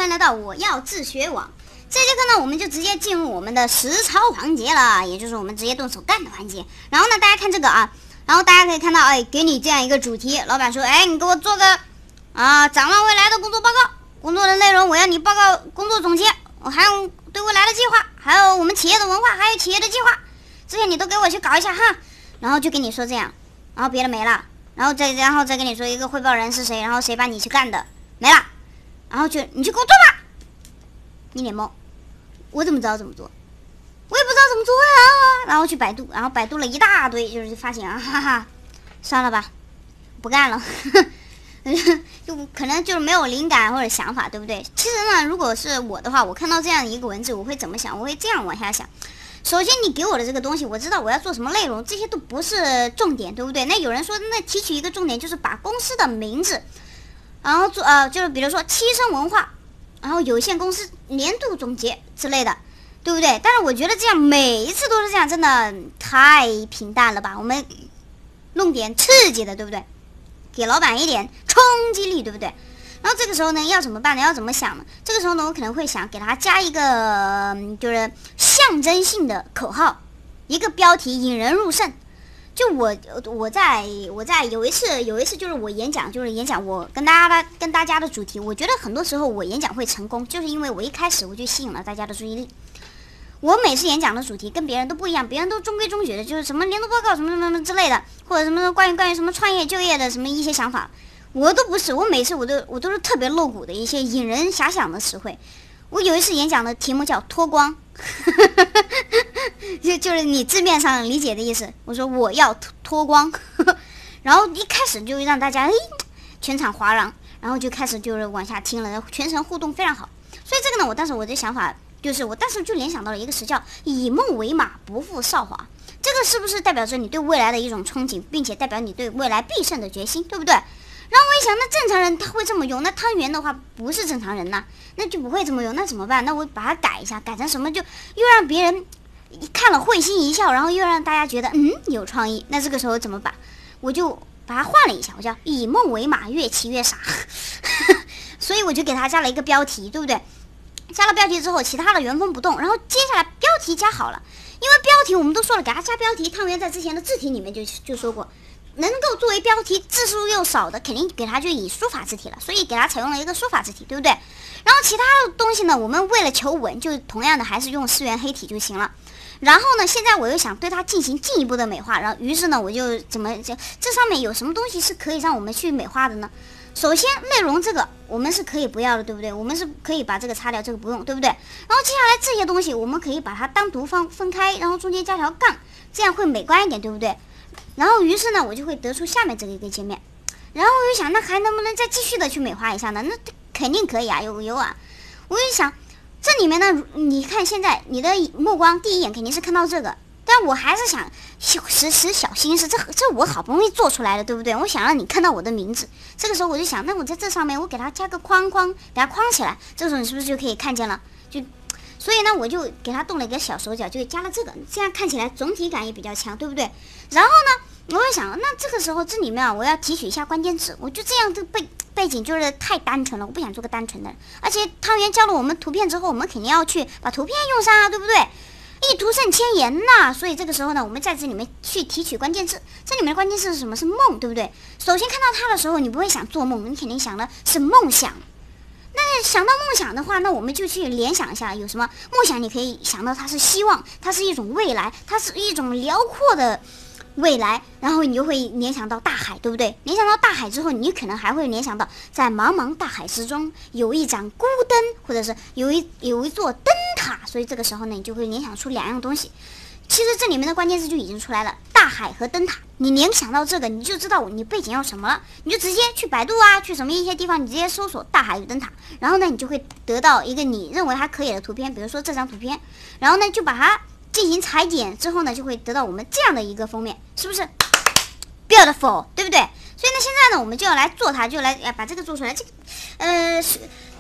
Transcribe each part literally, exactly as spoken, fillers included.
迎来到我要自学网。这节课呢，我们就直接进入我们的实操环节了，也就是我们直接动手干的环节。然后呢，大家看这个啊，然后大家可以看到，哎，给你这样一个主题，老板说，哎，你给我做个啊展望未来的工作报告，工作的内容我要你报告工作总结，我还有对未来的计划，还有我们企业的文化，还有企业的计划，这些你都给我去搞一下哈。然后就跟你说这样，然后别的没了，然后再然后再跟你说一个汇报人是谁，然后谁帮你去干的，没了，然后就你就给我做吧。一脸懵，我怎么知道怎么做？我也不知道怎么做呀。然后去百度，然后百度了一大堆，就是发现啊，哈哈，算了吧，不干了。就可能就是没有灵感或者想法，对不对？其实呢，如果是我的话，我看到这样一个文字，我会怎么想？我会这样往下想。首先，你给我的这个东西，我知道我要做什么内容，这些都不是重点，对不对？那有人说，那提取一个重点就是把公司的名字，然后做呃，就是比如说七生文化，然后有限公司年度总结之类的，对不对？但是我觉得这样每一次都是这样，真的太平淡了吧？我们弄点刺激的，对不对？给老板一点冲击力，对不对？然后这个时候呢，要怎么办呢？要怎么想呢？这个时候呢，我可能会想给他加一个就是象征性的口号，一个标题引人入胜。就我我在我在有一次有一次就是我演讲，就是演讲我跟大家的跟大家的主题，我觉得很多时候我演讲会成功，就是因为我一开始我就吸引了大家的注意力。我每次演讲的主题跟别人都不一样，别人都中规中矩的，就是什么年度报告什么什么什么之类的，或者什么关于关于什么创业就业的什么一些想法，我都不是。我每次我都我都是特别露骨的一些引人遐想的词汇。我有一次演讲的题目叫脱光，就就是你字面上理解的意思。我说我要脱光，然后一开始就让大家哎全场哗然，然后就开始就是往下听了，全程互动非常好。所以这个呢，我当时我的想法。就是我当时就联想到了一个词叫以梦为马，不负韶华。这个是不是代表着你对未来的一种憧憬，并且代表你对未来必胜的决心，对不对？然后我一想，那正常人他会这么用，那汤圆的话不是正常人呐，那就不会这么用，那怎么办？那我把它改一下，改成什么就又让别人看了会心一笑，然后又让大家觉得嗯有创意。那这个时候怎么办？我就把它换了一下，我叫以梦为马，越骑越傻。所以我就给它加了一个标题，对不对？加了标题之后，其他的原封不动，然后接下来标题加好了，因为标题我们都说了，给它加标题。汤圆在之前的字体里面就就说过，能够作为标题字数又少的，肯定给它就以书法字体了，所以给它采用了一个书法字体，对不对？然后其他的东西呢，我们为了求稳，就同样的还是用四元黑体就行了。然后呢，现在我又想对它进行进一步的美化，然后于是呢，我就怎么这这上面有什么东西是可以让我们去美化的呢？首先，内容这个我们是可以不要的，对不对？我们是可以把这个擦掉，这个不用，对不对？然后接下来这些东西我们可以把它单独放分开，然后中间加条杠，这样会美观一点，对不对？然后于是呢，我就会得出下面这个一个界面。然后我就想，那还能不能再继续的去美化一下呢？那肯定可以啊，有有啊。我就想，这里面呢，你看现在你的目光第一眼肯定是看到这个。但我还是想时时小心思，这这我好不容易做出来的，对不对？我想让你看到我的名字，这个时候我就想，那我在这上面我给它加个框框，给它框起来，这个时候你是不是就可以看见了？就，所以呢，我就给它动了一个小手脚，就加了这个，这样看起来总体感也比较强，对不对？然后呢，我就想，那这个时候这里面啊，我要提取一下关键词，我就这样的背背景就是太单纯了，我不想做个单纯的，而且汤圆教了我们图片之后，我们肯定要去把图片用上啊，对不对？一图胜千言呐，所以这个时候呢，我们在这里面去提取关键字。这里面的关键字是什么？是梦，对不对？首先看到它的时候，你不会想做梦，你肯定想的是梦想。那想到梦想的话，那我们就去联想一下，有什么梦想？你可以想到它是希望，它是一种未来，它是一种辽阔的未来，然后你就会联想到大海，对不对？联想到大海之后，你可能还会联想到在茫茫大海之中有一盏孤灯，或者是有一有一座灯塔，所以这个时候呢，你就会联想出两样东西。其实这里面的关键字就已经出来了，大海和灯塔。你联想到这个，你就知道你背景要什么了，你就直接去百度啊，去什么一些地方，你直接搜索大海与灯塔，然后呢，你就会得到一个你认为它可以的图片，比如说这张图片，然后呢，就把它进行裁剪之后呢，就会得到我们这样的一个封面，是不是 beautiful， 对不对？所以呢，现在呢，我们就要来做它，就来把这个做出来。这个，呃，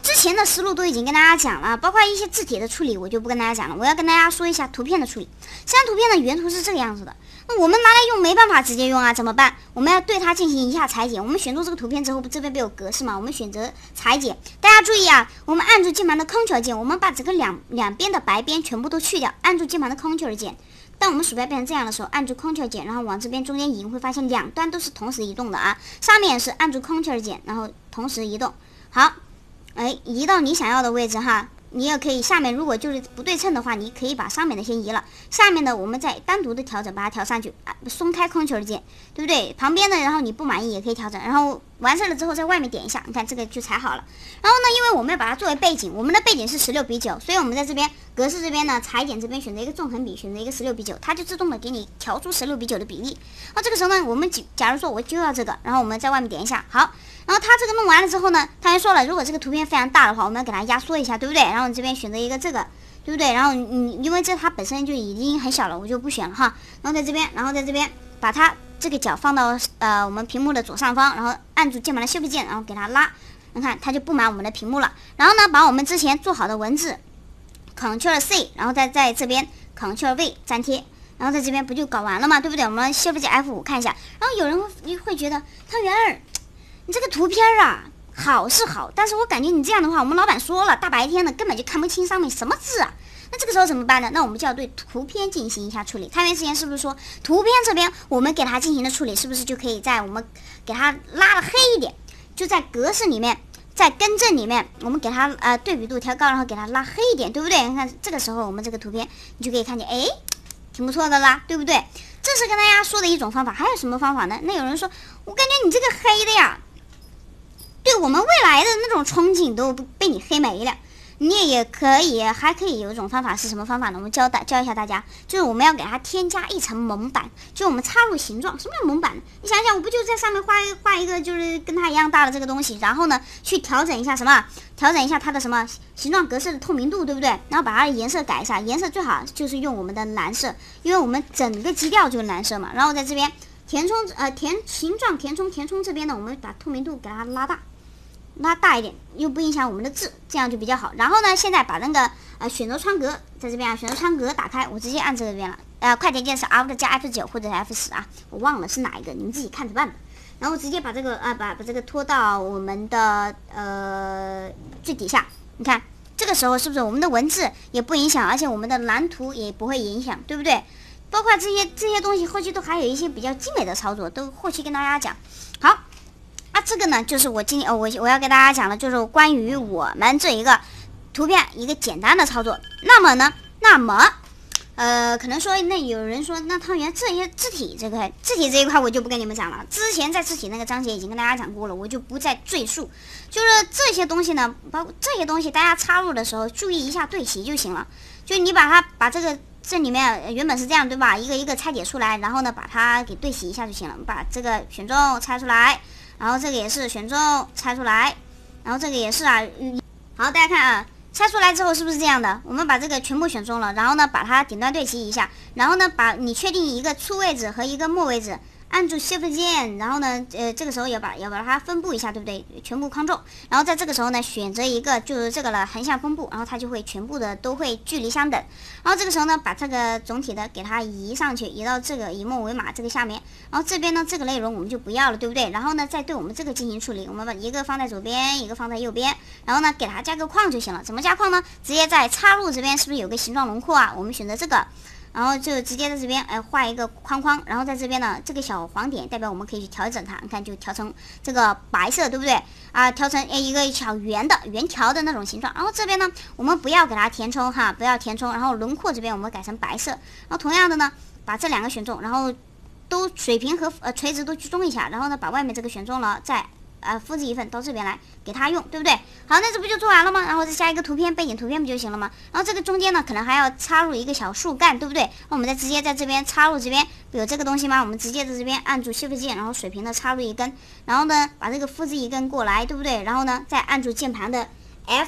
之前的思路都已经跟大家讲了，包括一些字体的处理，我就不跟大家讲了。我要跟大家说一下图片的处理。现在图片的原图是这个样子的，那我们拿来用没办法直接用啊，怎么办？我们要对它进行一下裁剪。我们选中这个图片之后，这边不有格式吗？我们选择裁剪。大家注意啊，我们按住键盘的 Ctrl 键，我们把整个两两边的白边全部都去掉，按住键盘的 Ctrl 键。当我们鼠标变成这样的时候，按住 Ctrl 键，然后往这边中间移，会发现两端都是同时移动的啊。上面也是按住 Ctrl 键，然后同时移动。好。哎，移到你想要的位置哈，你也可以下面如果就是不对称的话，你可以把上面的先移了，下面的我们再单独的调整，把它调上去，啊，松开 Ctrl 键，对不对？旁边的然后你不满意也可以调整，然后完事了之后在外面点一下，你看这个就裁好了。然后呢，因为我们要把它作为背景，我们的背景是十六比九，所以我们在这边格式这边呢，裁剪这边选择一个纵横比，选择一个十六比九，它就自动的给你调出十六比九的比例。那这个时候呢，我们假如说我就要这个，然后我们在外面点一下，好。然后它这个弄完了之后呢，他还说了，如果这个图片非常大的话，我们要给它压缩一下，对不对？然后你这边选择一个这个，对不对？然后你因为这它本身就已经很小了，我就不选了哈。然后在这边，然后在这边把它这个角放到呃我们屏幕的左上方，然后按住键盘的 Shift 键，然后给它拉，你看它就布满我们的屏幕了。然后呢，把我们之前做好的文字 Ctrl C， 然后再在这边 Ctrl V 粘贴。然后在这边不就搞完了吗？对不对？我们 Shift 键 F 五 看一下。然后有人会会觉得，汤圆儿，你这个图片啊，好是好，但是我感觉你这样的话，我们老板说了，大白天的根本就看不清上面什么字啊。那这个时候怎么办呢？那我们就要对图片进行一下处理。汤圆之前是不是说，图片这边我们给它进行的处理，是不是就可以在我们给它拉的黑一点，就在格式里面，在更正里面，我们给它呃对比度调高，然后给它拉黑一点，对不对？你看这个时候我们这个图片，你就可以看见，哎。挺不错的啦，对不对？这是跟大家说的一种方法，还有什么方法呢？那有人说，我感觉你这个黑的呀，对我们未来的那种憧憬都被你黑没了。你也可以，还可以有一种方法是什么方法呢？我们教大教一下大家，就是我们要给它添加一层蒙版，就我们插入形状。什么叫蒙版呢？你想想，我不就在上面画一画一个，就是跟它一样大的这个东西，然后呢，去调整一下什么？调整一下它的什么形状格式的透明度，对不对？然后把它的颜色改一下，颜色最好就是用我们的蓝色，因为我们整个基调就是蓝色嘛。然后在这边填充呃填形状填充填充这边呢，我们把透明度给它拉大。拉大一点，又不影响我们的字，这样就比较好。然后呢，现在把那个呃选择窗格在这边啊，选择窗格打开，我直接按这边了。呃，快捷键是 Alt 加 F 九或者 F 十啊，我忘了是哪一个，你们自己看着办吧。然后直接把这个啊、呃、把把这个拖到我们的呃最底下，你看这个时候是不是我们的文字也不影响，而且我们的蓝图也不会影响，对不对？包括这些这些东西，后期都还有一些比较精美的操作，都后期跟大家讲。好。那、啊、这个呢，就是我今天呃我我要给大家讲的，就是关于我们这一个图片一个简单的操作。那么呢，那么呃，可能说那有人说，那汤圆这些字体这个字体这一块我就不跟你们讲了，之前在字体那个章节已经跟大家讲过了，我就不再赘述。就是这些东西呢，包括这些东西，大家插入的时候注意一下对齐就行了。就你把它把这个这里面原本是这样对吧，一个一个拆解出来，然后呢把它给对齐一下就行了。把这个选中拆出来。然后这个也是选中拆出来，然后这个也是啊。好，大家看啊，拆出来之后是不是这样的？我们把这个全部选中了，然后呢把它顶端对齐一下，然后呢把你确定一个初位置和一个末位置，按住 Shift 键，然后呢呃这个时候要把要把它分布一下，对不对？全部 Ctrl， 然后在这个时候呢选择一个就是这个了，横向分布，然后它就会全部的都会距离相等。然后这个时候呢把这个总体的给它移上去，移到这个以末为码这个下面。然后这边呢，这个内容我们就不要了，对不对？然后呢，再对我们这个进行处理，我们把一个放在左边，一个放在右边，然后呢，给它加个框就行了。怎么加框呢？直接在插入这边是不是有个形状轮廓啊？我们选择这个，然后就直接在这边哎画一个框框，然后在这边呢，这个小黄点代表我们可以去调整它，你看就调成这个白色，对不对？啊，调成哎一个小圆的圆条的那种形状。然后这边呢，我们不要给它填充哈，不要填充，然后轮廓这边我们改成白色。然后同样的呢，把这两个选中，然后。都水平和呃垂直都居中一下，然后呢把外面这个选中了，再呃复制一份到这边来给它用，对不对？好，那这不就做完了吗？然后再加一个图片背景图片不就行了吗？然后这个中间呢可能还要插入一个小树干，对不对？那我们再直接在这边插入这边有这个东西吗？我们直接在这边按住 Shift 键，然后水平的插入一根，然后呢把这个复制一根过来，对不对？然后呢再按住键盘的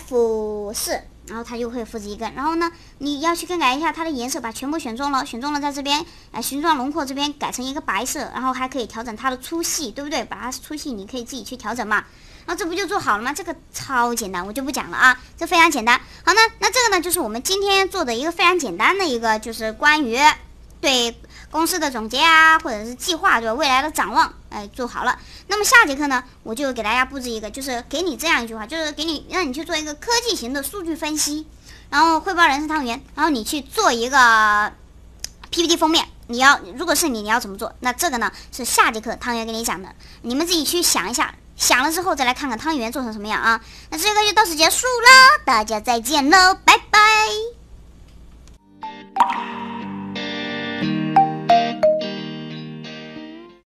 F 四。然后它就会复制一根，然后呢，你要去更改一下它的颜色，把全部选中了，选中了在这边，呃，形状轮廓这边改成一个白色，然后还可以调整它的粗细，对不对？把它粗细你可以自己去调整嘛。 然后这不就做好了吗？这个超简单，我就不讲了啊，这非常简单。好呢，那这个呢就是我们今天做的一个非常简单的一个，就是关于对公司的总结啊，或者是计划，对未来的展望，哎，做好了。那么下节课呢，我就给大家布置一个，就是给你这样一句话，就是给你让你去做一个科技型的数据分析，然后汇报人事汤圆，然后你去做一个 P P T 封面。你要如果是你，你要怎么做？那这个呢是下节课汤圆给你讲的，你们自己去想一下，想了之后再来看看汤圆做成什么样啊。那这个就到此结束了，大家再见喽，拜拜。